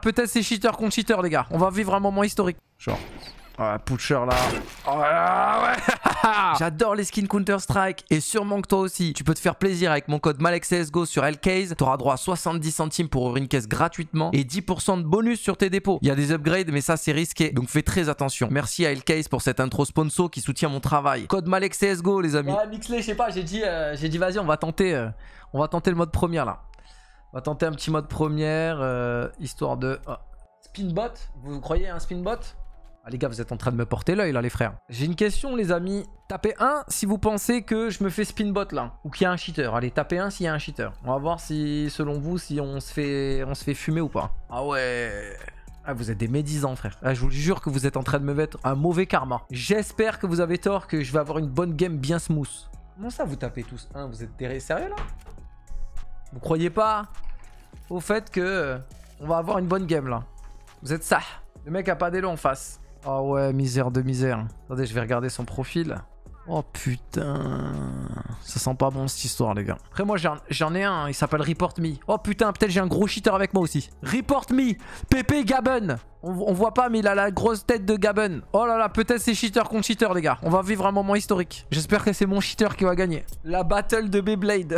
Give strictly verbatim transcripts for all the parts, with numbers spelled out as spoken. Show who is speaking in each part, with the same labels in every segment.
Speaker 1: peut-être c'est cheater contre cheater les gars. On va vivre un moment historique. Genre. Ah, Pusher là. Oh là, ouais. J'adore les skins Counter-Strike et sûrement que toi aussi. Tu peux te faire plaisir avec mon code MalexCSGO sur L-Case. Tu auras droit à soixante-dix centimes pour ouvrir une caisse gratuitement et dix pour cent de bonus sur tes dépôts. Il y a des upgrades mais ça c'est risqué. Donc fais très attention. Merci à L-Case pour cette intro sponsor qui soutient mon travail. Code MalexCSGO les amis. Ouais, Mixley, je sais pas, j'ai dit, euh, j'ai dit vas-y on va tenter, euh, on va tenter le mode première là. On va tenter un petit mode première euh, histoire de... Oh. Spinbot, vous croyez à un spinbot? Ah les gars, vous êtes en train de me porter l'œil là les frères. J'ai une question les amis. Tapez un si vous pensez que je me fais spinbot là. Ou qu'il y a un cheater. Allez, tapez un s'il y a un cheater. On va voir si selon vous si on se fait, on se fait fumer ou pas. Ah ouais. Ah vous êtes des médisants frère. Ah, je vous jure que vous êtes en train de me mettre un mauvais karma. J'espère que vous avez tort, que je vais avoir une bonne game bien smooth. Comment ça vous tapez tous un? Vous êtes des sérieux là? Vous croyez pas au fait que euh, on va avoir une bonne game là? Vous êtes ça. Le mec a pas d'élan en face. Oh ouais, misère de misère. Attendez, je vais regarder son profil. Oh putain. Ça sent pas bon cette histoire, les gars. Après, moi, j'en ai un. Il s'appelle Report Me. Oh putain, peut-être j'ai un gros cheater avec moi aussi. Report Me. Pépé Gaben. On, on voit pas, mais il a la grosse tête de Gaben. Oh là là, peut-être c'est cheater contre cheater, les gars. On va vivre un moment historique. J'espère que c'est mon cheater qui va gagner. La battle de Beyblade.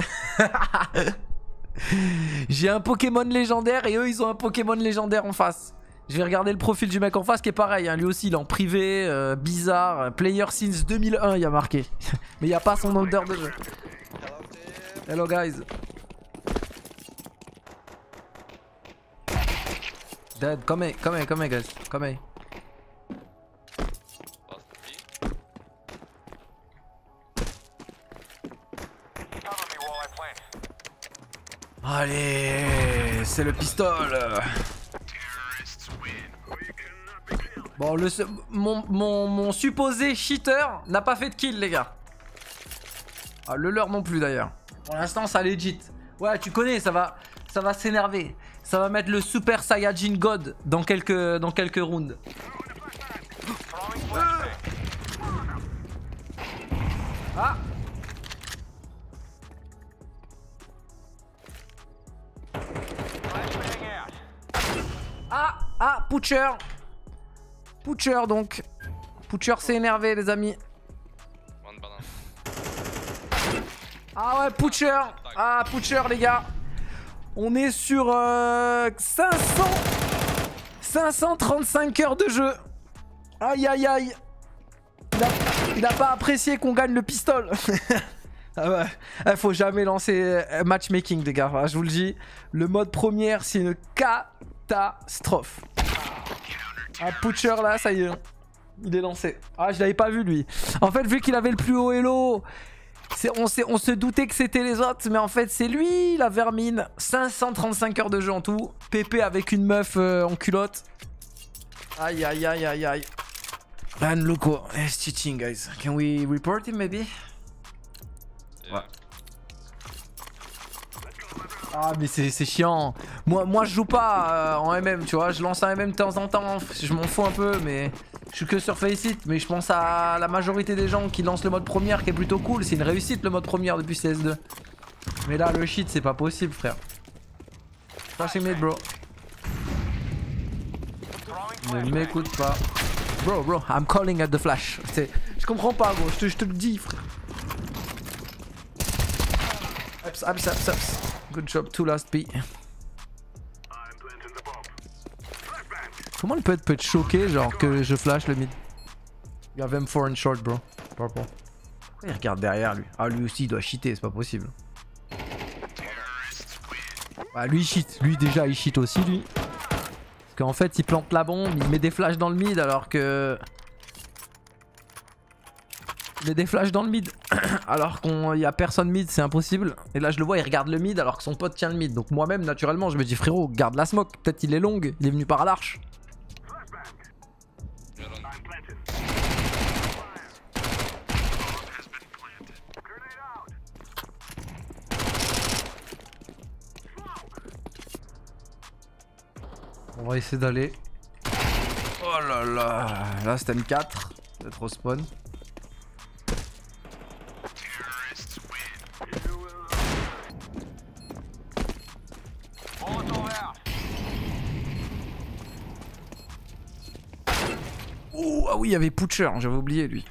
Speaker 1: J'ai un Pokémon légendaire et eux, ils ont un Pokémon légendaire en face. Je vais regarder le profil du mec en face qui est pareil, hein. Lui aussi il est en privé, euh, bizarre, player since deux mille un il y a marqué. Mais il n'y a pas son odeur de jeu. Hello guys. Dead, come here, come here, come here guys, come here. Allez, c'est le pistol. Bon, le, mon, mon, mon supposé cheater n'a pas fait de kill, les gars. Ah, le leur non plus, d'ailleurs. Pour l'instant, ça legit. Ouais, tu connais, ça va ça va s'énerver. Ça va mettre le Super Saiyajin God dans quelques, dans quelques rounds. Ah. Ah, ah, Pusher. Pusher donc. Pusher s'est énervé les amis. Ah ouais, Pusher. Ah, Pusher les gars. On est sur euh, cinq cents... cinq cent trente-cinq heures de jeu. Aïe aïe aïe. Il a, il a pas apprécié qu'on gagne le pistol. Ah ouais. Il faut jamais lancer matchmaking les gars. Je vous le dis. Le mode première c'est une catastrophe. Ah, Pusher là, ça y est. Il est lancé. Ah, je l'avais pas vu lui. En fait, vu qu'il avait le plus haut elo, on, on se doutait que c'était les autres. Mais en fait, c'est lui, la vermine. cinq cent trente-cinq heures de jeu en tout. Pépé avec une meuf euh, en culotte. Aïe, aïe, aïe, aïe, aïe. And Luco is cheating, guys. Can we report him, maybe? Ouais. Ah mais c'est chiant. Moi, moi je joue pas euh, en M M tu vois. Je lance un M M de temps en temps. Je m'en fous un peu mais je suis que sur Faceit. Mais je pense à la majorité des gens qui lancent le mode première qui est plutôt cool. C'est une réussite le mode première depuis C S deux. Mais là le shit c'est pas possible frère. Flashing mid bro. Ne m'écoute pas. Bro bro I'm calling at the flash. Je comprends pas gros. Je te, je te le dis frère. Ups ups ups ups. Good job, two last B. Comment le peut, peut être choqué, genre que je flash le mid? You have M four in short, bro. Purple. Pourquoi il regarde derrière lui? Ah, lui aussi il doit cheater, c'est pas possible. Bah, lui il cheat. Lui déjà il cheat aussi, lui. Parce qu'en fait il plante la bombe, il met des flashs dans le mid alors que. Il met des flashs dans le mid alors qu'il n'y a personne mid, c'est impossible. Et là je le vois, il regarde le mid alors que son pote tient le mid. Donc moi-même naturellement je me dis frérot, garde la smoke, peut-être il est long, il est venu par l'arche. On va essayer d'aller. Oh là là, là c'est M quatre, peut-être au spawn. Ouh, ah oui, il y avait Putcher, j'avais oublié lui.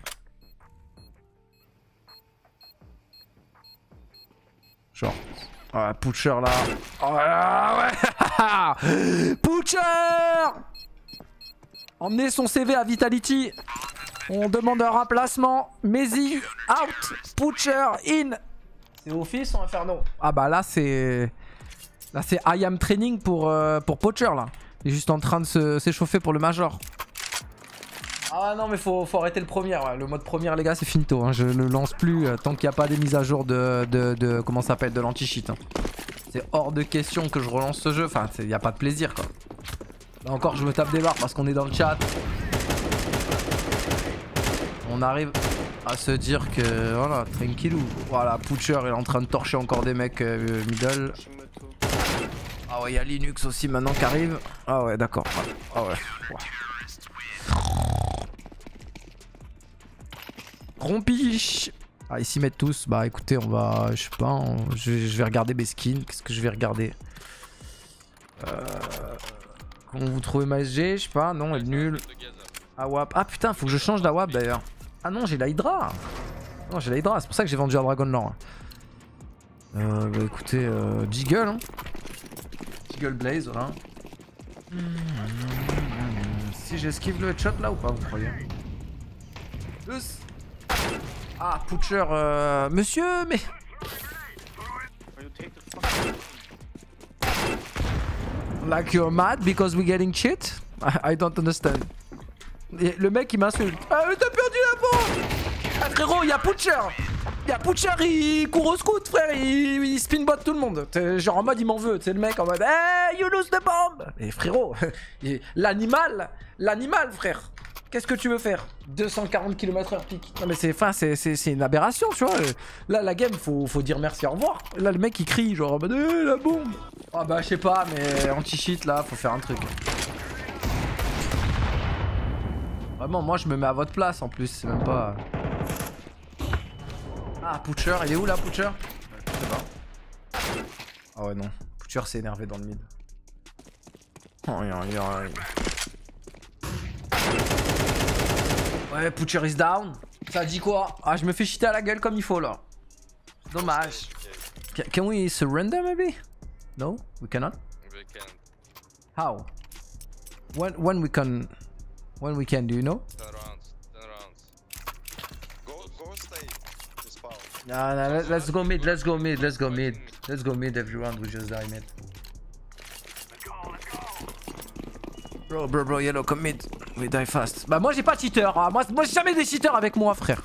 Speaker 1: Genre. Ah, Putcher là. Oh là, ouais. Putcher. Emmenez son C V à Vitality. On demande un remplacement. Mezi, out. Putcher, in. C'est Office ou Inferno? Ah bah là c'est... Là c'est I am training pour, euh, pour Putcher là. Il est juste en train de s'échauffer pour le Major. Ah non mais faut, faut arrêter le premier. Ouais. Le mode première les gars c'est finito. Hein. Je ne lance plus euh, tant qu'il n'y a pas des mises à jour de... de, de comment ça s'appelle, de l'anti-cheat. Hein. C'est hors de question que je relance ce jeu. Enfin il n'y a pas de plaisir quoi. Là encore je me tape des barres parce qu'on est dans le chat. On arrive à se dire que voilà, tranquillou. Voilà, Putcher il est en train de torcher encore des mecs euh, middle. Ah ouais, il y a Linux aussi maintenant qui arrive. Ah ouais, d'accord. Ah ouais. Ouais. Rompiche. Ah, ils s'y mettent tous. Bah écoutez, on va. Je sais pas, on... je, je vais regarder mes skins. Qu'est-ce que je vais regarder euh... Comment vous trouvez ma S G? Je sais pas, non, elle est nulle. A W A P. Ah putain, faut que je change d'A W A P d'ailleurs. Ah non, j'ai la Hydra. Non, j'ai la Hydra, c'est pour ça que j'ai vendu à Dragonlord. Euh, bah écoutez, euh, Jiggle. Hein. Jiggle Blaze, voilà. Mmh, mmh, mmh. Si j'esquive le headshot là ou pas, vous croyez? Plus. Ah, Putcher, euh... monsieur, mais... Like you're mad because we're getting cheat? I, I don't understand. Et le mec il m'insulte. Ah mais t'as perdu la bombe. Ah frérot, il y a Putcher. Il y a Putcher, il court au scout frère, il, il spinbot tout le monde. Genre en mode il m'en veut, c'est le mec en mode hey you lose the bomb. Et frérot, l'animal, l'animal frère. Qu'est-ce que tu veux faire? deux cent quarante kilomètres heure pique. Non mais c'est fin, c'est une aberration tu vois. Là la game faut, faut dire merci au revoir. Là le mec il crie genre en mode hey, la bombe. Ah bah je sais pas mais anti-cheat là faut faire un truc. Vraiment, moi je me mets à votre place en plus, c'est même pas... Ah, Putcher, il est où là, Putcher? Je sais pas. Ah ouais, non. Putcher s'est énervé dans le mid. Oh, yeah, yeah. Ouais, Putcher is down. Ça dit quoi? Ah, je me fais cheater à la gueule comme il faut là. Dommage. Can we surrender maybe? No? We cannot? We can. How? When, when we can... When we can, do you know? ten rounds, ten rounds. Go, go stay. Spawn. Nah, nah, let, let's go mid, let's go mid, let's go mid. Let's go mid every round, we just die mid. Bro, bro, bro, yellow, come mid. We die fast. Bah moi j'ai pas de cheater, hein. moi, moi j'ai jamais des cheaters avec moi frère.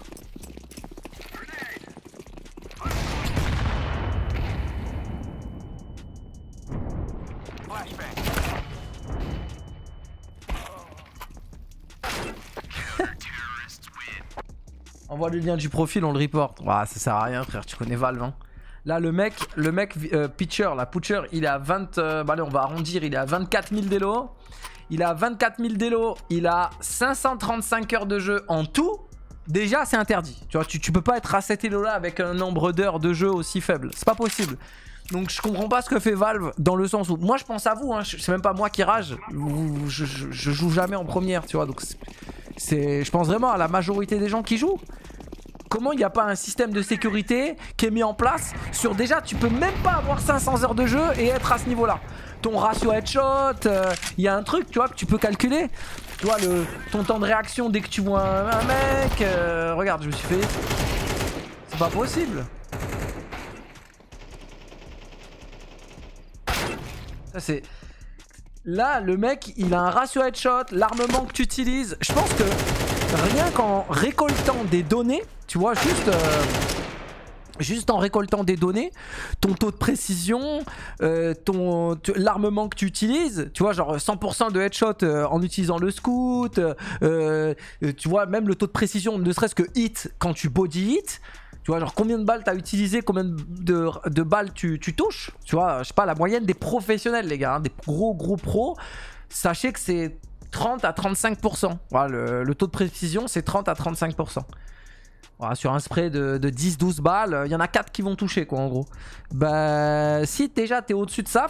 Speaker 1: Envoie le lien du profil, on le reporte. Ah, ça sert à rien, frère. Tu connais Valve. Hein. Là, le mec, le mec, euh, Pitcher, la Putcher, il est à vingt. Euh, bah allez, on va arrondir. Il est à vingt-quatre mille d'élo. Il a vingt-quatre mille d'élo. Il a cinq cent trente-cinq heures de jeu en tout. Déjà, c'est interdit. Tu vois, tu, tu peux pas être à cet élo là avec un nombre d'heures de jeu aussi faible. C'est pas possible. Donc, je comprends pas ce que fait Valve dans le sens où moi, je pense à vous. Hein, c'est même pas moi qui rage. Je, je, je joue jamais en première, tu vois. Donc, c'est, je pense vraiment à la majorité des gens qui jouent. Comment il n'y a pas un système de sécurité qui est mis en place sur déjà tu peux même pas avoir cinq cents heures de jeu et être à ce niveau là. Ton ratio headshot, il euh, y a un truc tu vois que tu peux calculer. Tu vois le, ton temps de réaction dès que tu vois un, un mec. Euh, regarde je me suis fait. C'est pas possible. Ça c'est... Là le mec il a un ratio headshot, l'armement que tu utilises. Je pense que rien qu'en récoltant des données, tu vois, juste, euh, juste en récoltant des données, ton taux de précision, euh, ton l'armement que tu utilises, tu vois, genre cent pour cent de headshot euh, en utilisant le scout, euh, tu vois, même le taux de précision, ne serait-ce que hit quand tu body hit. Tu vois, genre combien de balles t'as utilisé, combien de, de balles tu, tu touches. Tu vois, je sais pas, la moyenne des professionnels, les gars, hein, des gros gros pros, sachez que c'est trente à trente-cinq pour cent. Voilà, le, le taux de précision, c'est trente à trente-cinq pour cent. Voilà, sur un spray de, de dix douze balles, il y en a quatre qui vont toucher, quoi, en gros. Bah, si déjà t'es au-dessus de ça, frère,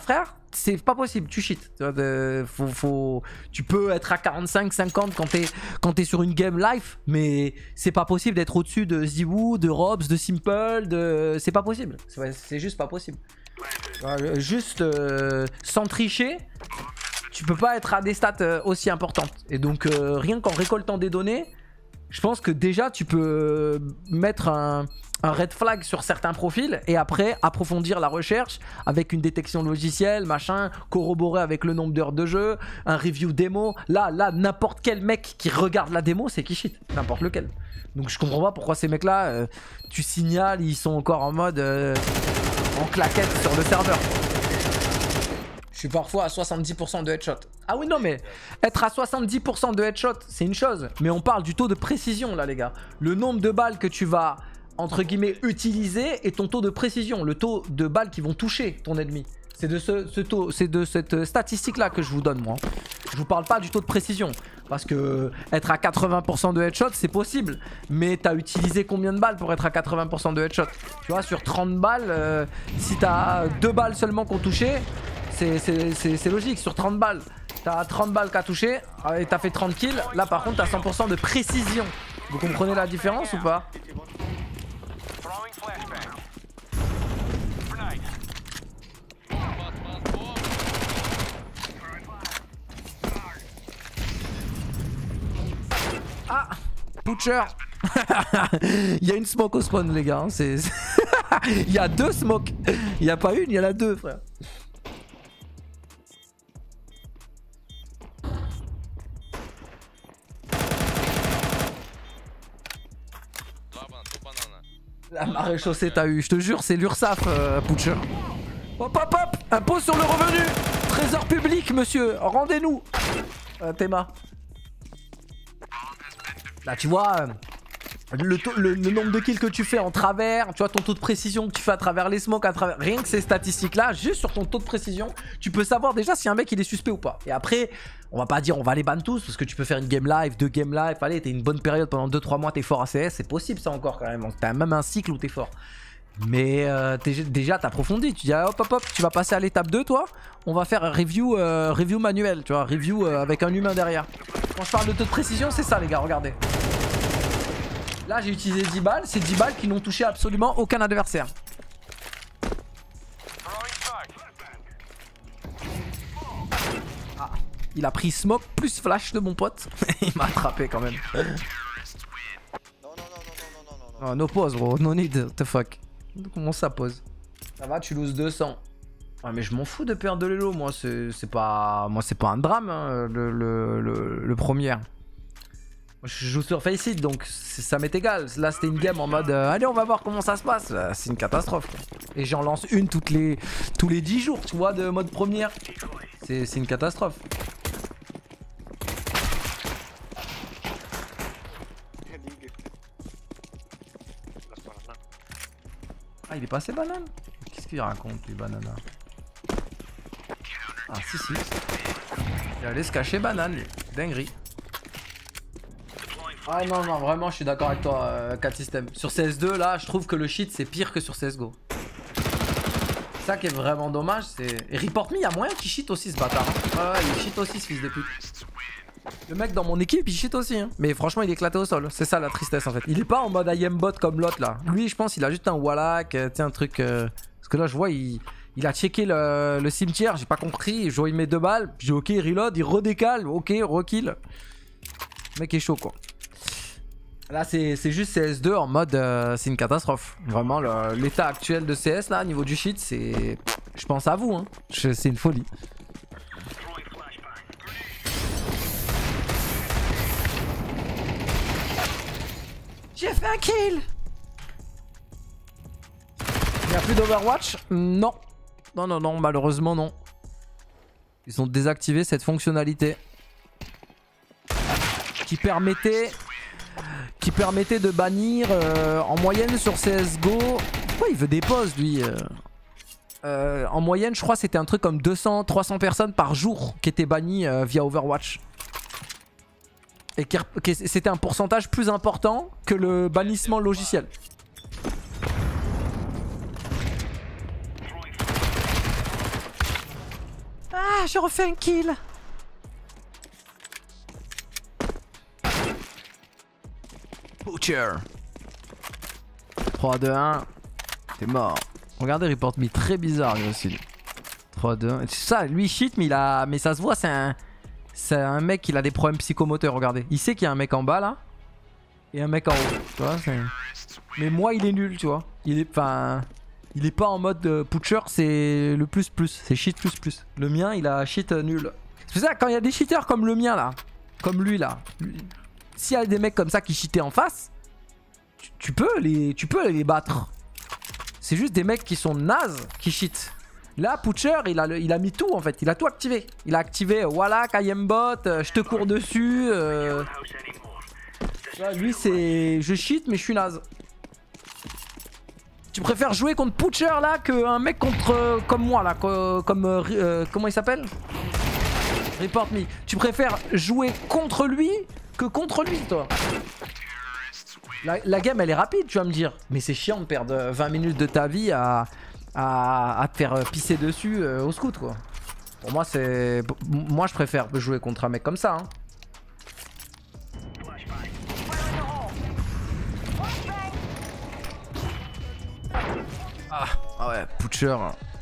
Speaker 1: c'est pas possible, tu cheats. Faut, faut... Tu peux être à quarante-cinq cinquante quand t'es quand t'es sur une game live, mais c'est pas possible d'être au-dessus de Ziwoo, de Robs, de Simple, de... c'est pas possible. C'est juste pas possible. Juste euh, sans tricher, tu peux pas être à des stats euh, aussi importantes. Et donc euh, rien qu'en récoltant des données, je pense que déjà tu peux mettre un, un red flag sur certains profils et après approfondir la recherche avec une détection logicielle, machin, corroborer avec le nombre d'heures de jeu, un review démo. Là, là, n'importe quel mec qui regarde la démo, c'est qui cheat, n'importe lequel. Donc je comprends pas pourquoi ces mecs-là, euh, tu signales, ils sont encore en mode euh, en claquette sur le serveur. Je suis parfois à soixante-dix pour cent de headshot. Ah oui, non, mais être à soixante-dix pour cent de headshot, c'est une chose. Mais on parle du taux de précision, là, les gars. Le nombre de balles que tu vas, entre guillemets, utiliser et ton taux de précision. Le taux de balles qui vont toucher ton ennemi. C'est de, ce, ce taux, c'est de cette statistique-là que je vous donne, moi. Je vous parle pas du taux de précision. Parce que être à quatre-vingts pour cent de headshot, c'est possible. Mais t'as utilisé combien de balles pour être à quatre-vingts pour cent de headshot? Tu vois, sur trente balles, euh, si t'as deux balles seulement qu'on touché... C'est logique, sur trente balles, t'as trente balles qu'à toucher et t'as fait trente kills. Là par contre t'as cent pour cent de précision. Vous comprenez la différence ou pas? Ah, Butcher. Il y a une smoke au spawn les gars, c'est... Il y a deux smokes. Il n'y a pas une, il y en a deux frère. La marée chaussée t'as eu, je te jure c'est l'URSSAF euh, Butcher. Hop hop hop, impôt sur le revenu. Trésor public monsieur, rendez-nous euh, Théma. Là tu vois le, le, le nombre de kills que tu fais en travers, tu vois ton taux de précision que tu fais à travers les smokes, à travers rien que ces statistiques là, juste sur ton taux de précision, tu peux savoir déjà si un mec il est suspect ou pas. Et après, on va pas dire on va les ban tous parce que tu peux faire une game live, deux game live, allez t'es une bonne période pendant deux trois mois, t'es fort à C S, c'est possible ça encore quand même, donc t'as même un cycle où t'es fort. Mais euh, déjà t'approfondis, tu dis ah, hop hop hop, tu vas passer à l'étape deux toi, on va faire un review, euh, review manuel, tu vois, review euh, avec un humain derrière. Quand je parle de taux de précision, c'est ça les gars, regardez. Là j'ai utilisé dix balles, c'est dix balles qui n'ont touché absolument aucun adversaire. Ah, il a pris smoke plus flash de mon pote. Il m'a attrapé quand même. Non, non, non, non, non, non, non. Non, no pause bro, no need, what the fuck. Comment ça pose? Ça va, tu loses deux cents. Ouais mais je m'en fous de perdre de l'élo, moi c'est pas... Moi c'est pas un drame hein, le, le, le, le premier. Je joue sur Faceit donc ça m'est égal. Là c'était une game en mode euh, allez on va voir comment ça se passe. C'est une catastrophe quoi. Et j'en lance une toutes les tous les dix jours tu vois de mode première. C'est une catastrophe. Ah il est passé banane. Qu'est-ce qu'il raconte lui banana? Ah si si. Il allait se cacher banane lui. Dinguerie. Ah non non vraiment je suis d'accord avec toi euh, quatre système. Sur C S deux là je trouve que le cheat c'est pire que sur C S G O. Ça qui est vraiment dommage c'est... Et Report Me il y a moyen qu'il cheat aussi ce bâtard hein. Ouais ouais il cheat aussi ce fils de pute. Le mec dans mon équipe il cheat aussi hein. Mais franchement il est éclaté au sol. C'est ça la tristesse en fait. Il est pas en mode I am bot comme l'autre là. Lui je pense il a juste un wallach, euh, un truc euh... Parce que là je vois il... Il a checké le, le cimetière, j'ai pas compris. Je vois il met deux balles, puis j'ai ok il reload, il redécale, ok rekill. Le mec est chaud quoi. Là c'est juste C S deux en mode euh, c'est une catastrophe. Vraiment l'état actuel de C S là au niveau du cheat c'est... Je pense à vous hein. C'est une folie. J'ai fait un kill. Il n'y a plus d'Overwatch? Non. Non non non malheureusement non. Ils ont désactivé cette fonctionnalité qui permettait qui permettait de bannir euh, en moyenne sur C S G O. Pourquoi il veut des pauses lui euh, euh, en moyenne je crois c'était un truc comme deux cents trois cents personnes par jour qui étaient bannies euh, via Overwatch. Et qui, qui, c'était un pourcentage plus important que le bannissement logiciel. Ah, j'ai refait un kill. Butcher. trois, deux, un. T'es mort. Regardez, report me très bizarre lui aussi. trois, deux, un. C'est ça, lui cheat, mais il a. Mais ça se voit, c'est un. C'est un mec qui a des problèmes psychomoteurs, regardez. Il sait qu'il y a un mec en bas là. Et un mec en haut. Tu vois, mais moi il est nul, tu vois. Il est. Enfin. Il est pas en mode euh, Butcher, c'est le plus plus. C'est cheat plus plus. Le mien, il a cheat euh, nul. C'est pour ça, quand il y a des cheaters comme le mien là. Comme lui là. S'il y a des mecs comme ça qui cheataient en face. Tu, tu peux les. Tu peux les battre. C'est juste des mecs qui sont nazes qui cheat. Là, Butcher, il a, le, il a mis tout en fait. Il a tout activé. Il a activé, euh, voilà, Kayembot, euh, je te cours dessus. Euh... Là, lui, c'est. Je cheat, mais je suis naze. Tu préfères jouer contre Butcher là qu'un mec contre. Euh, comme moi là. Co comme. Euh, euh, comment il s'appelle? Report me. Tu préfères jouer contre lui que contre lui, toi. La, la game, elle est rapide, tu vas me dire. Mais c'est chiant de perdre vingt minutes de ta vie à. À, à te faire pisser dessus euh, au scout quoi. Pour moi c'est... Moi je préfère jouer contre un mec comme ça hein. Ah, ah ouais, Butcher.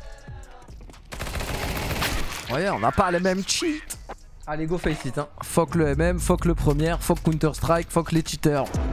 Speaker 1: Ouais, on n'a pas les mêmes cheats. Allez go face it hein. Fuck le M M, fuck le premier, fuck Counter Strike, fuck les cheaters.